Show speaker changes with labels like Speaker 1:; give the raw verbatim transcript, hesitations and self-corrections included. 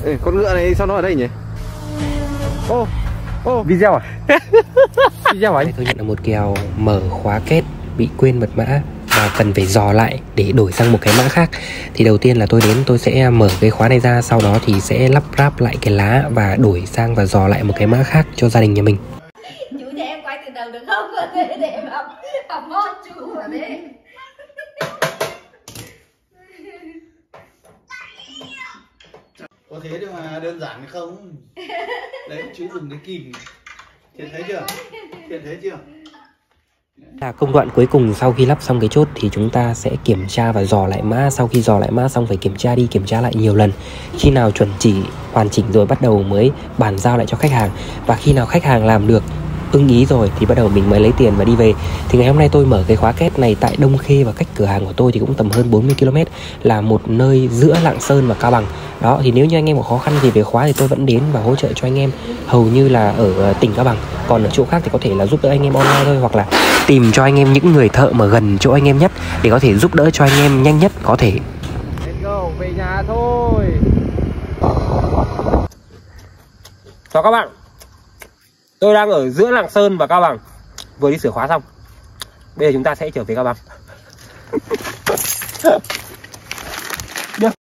Speaker 1: Ê, con ngựa này sao nó ở đây nhỉ? Ô, ô,
Speaker 2: Video à?
Speaker 1: video anh.
Speaker 2: Tôi nhận được một kèo mở khóa kết bị quên mật mã và cần phải dò lại để đổi sang một cái mã khác. Thì đầu tiên là tôi đến tôi sẽ mở cái khóa này ra, sau đó thì sẽ lắp ráp lại cái lá và đổi sang và dò lại một cái mã khác cho gia đình nhà mình.
Speaker 3: Chú cho em quay từ đầu được không? Để, để em học học mót chú ở đấy.
Speaker 4: Có thế đâu mà đơn giản hay không? Đấy, chú dùng cái kìm. Thiện thấy chưa? Thiện thấy chưa?
Speaker 2: Là công đoạn cuối cùng sau khi lắp xong cái chốt thì chúng ta sẽ kiểm tra và dò lại mã. Sau khi dò lại mã xong phải kiểm tra đi kiểm tra lại nhiều lần. Khi nào chuẩn chỉ hoàn chỉnh rồi bắt đầu mới bàn giao lại cho khách hàng. Và khi nào khách hàng làm được ưng ý rồi thì bắt đầu mình mới lấy tiền và đi về. Thì ngày hôm nay tôi mở cái khóa két này tại Đông Khê và cách cửa hàng của tôi thì cũng tầm hơn bốn mươi ki lô mét, là một nơi giữa Lạng Sơn và Cao Bằng. Đó, thì nếu như anh em có khó khăn gì về khóa thì tôi vẫn đến và hỗ trợ cho anh em hầu như là ở tỉnh Cao Bằng. Còn ở chỗ khác thì có thể là giúp đỡ anh em online thôi, hoặc là tìm cho anh em những người thợ mà gần chỗ anh em nhất để có thể giúp đỡ cho anh em nhanh nhất có thể.
Speaker 1: Let's go, về nhà thôi.
Speaker 2: Chào các bạn. Tôi đang ở giữa Lạng Sơn và Cao Bằng, vừa đi sửa khóa xong. Bây giờ chúng ta sẽ trở về Cao Bằng.